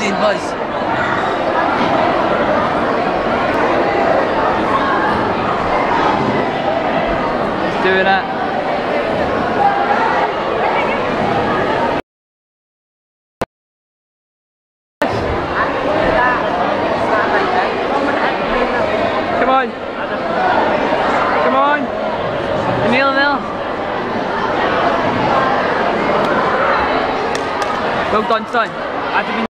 doing, Buzz? He's doing it. Come on. Come on. Emil. Well done, son.